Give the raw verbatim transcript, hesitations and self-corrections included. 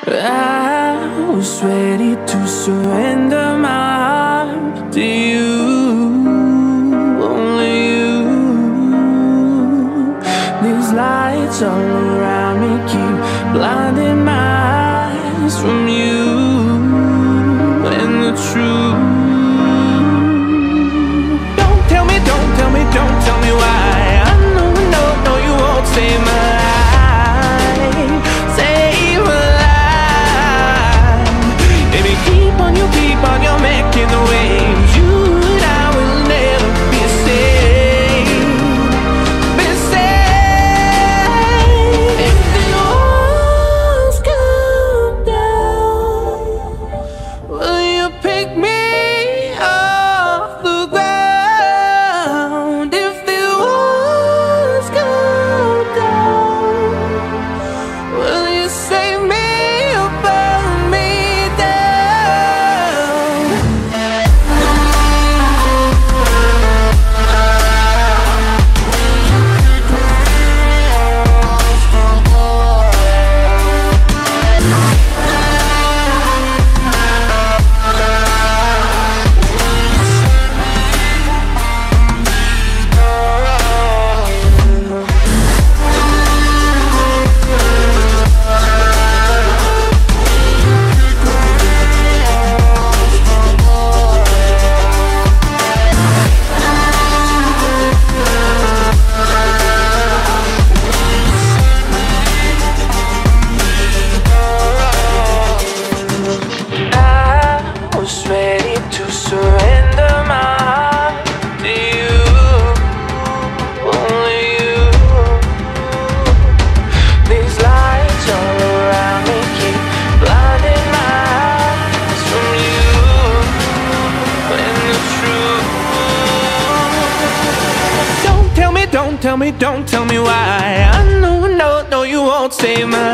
I was ready to surrender my heart to you, only you. These lights all around me keep blinding my eyes from you and the truth. Don't tell me, don't tell me, don't tell me why. I know, no, no, you won't save my life. Keep on, you're making the waves. You and I will never be safe, be safe. If the walls come down, will you pick me off the ground? If the walls come down, will you save me or burn me down? Don't tell me, don't tell me why. I know, no, no, you won't save my